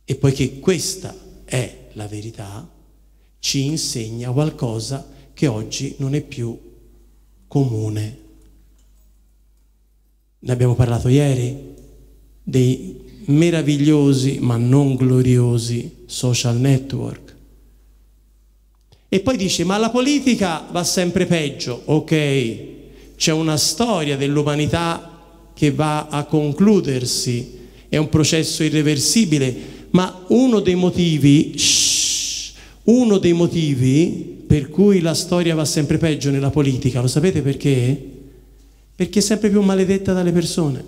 E poiché questa è la verità, ci insegna qualcosa che oggi non è più comune. Ne abbiamo parlato ieri, dei meravigliosi ma non gloriosi social network. E poi dice, ma la politica va sempre peggio. Ok, c'è una storia dell'umanità che va a concludersi, è un processo irreversibile, ma uno dei motivi per cui la storia va sempre peggio nella politica, lo sapete perché? Perché è sempre più maledetta dalle persone.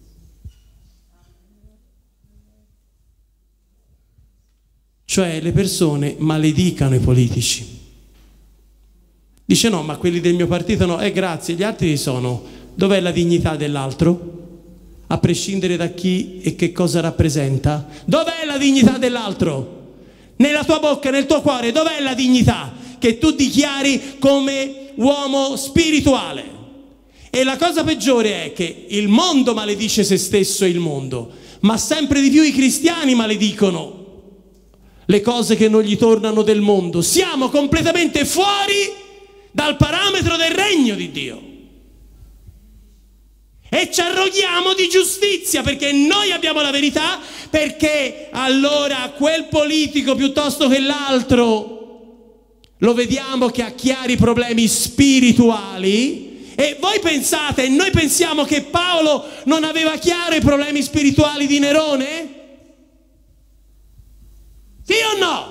Cioè le persone maledicano i politici. Dice no, ma quelli del mio partito no, grazie, gli altri sono. Dov'è la dignità dell'altro? A prescindere da chi e che cosa rappresenta? Dov'è la dignità dell'altro? Nella tua bocca, nel tuo cuore, dov'è la dignità che tu dichiari come uomo spirituale? E la cosa peggiore è che il mondo maledice se stesso e il mondo, ma sempre di più i cristiani maledicono le cose che non gli tornano del mondo. Siamo completamente fuori dal parametro del regno di Dio. E ci arroghiamo di giustizia perché noi abbiamo la verità, perché allora quel politico piuttosto che l'altro lo vediamo che ha chiari problemi spirituali. E voi pensate, e noi pensiamo che Paolo non aveva chiaro i problemi spirituali di Nerone? Sì o no?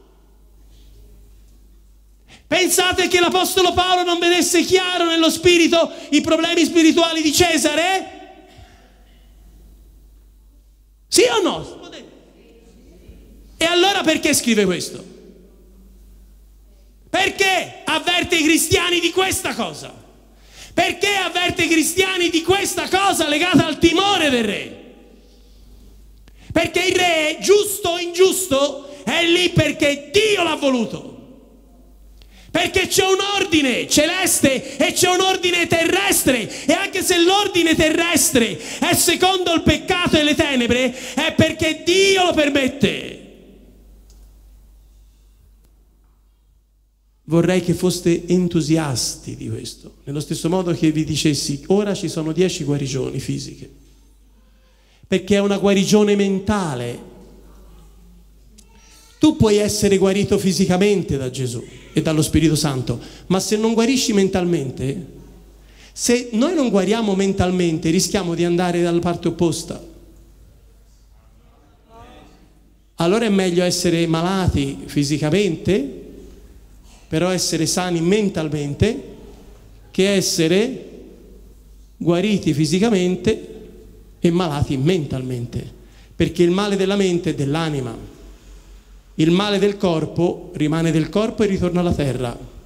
Pensate che l'Apostolo Paolo non vedesse chiaro nello spirito i problemi spirituali di Cesare? Sì o no? E allora perché scrive questo? Perché avverte i cristiani di questa cosa? Perché avverte i cristiani di questa cosa legata al timore del re? Perché il re, giusto o ingiusto, è lì perché Dio l'ha voluto. Perché c'è un ordine celeste e c'è un ordine terrestre, e anche se l'ordine terrestre è secondo il peccato e le tenebre, è perché Dio lo permette. Vorrei che foste entusiasti di questo, nello stesso modo che vi dicessi ora ci sono 10 guarigioni fisiche, perché è una guarigione mentale. Tu puoi essere guarito fisicamente da Gesù e dallo Spirito Santo, ma se non guarisci mentalmente, se noi non guariamo mentalmente, rischiamo di andare dalla parte opposta. Allora è meglio essere malati fisicamente, però essere sani mentalmente, che essere guariti fisicamente e malati mentalmente, perché il male della mente è dell'anima. Il male del corpo rimane del corpo e ritorna alla terra.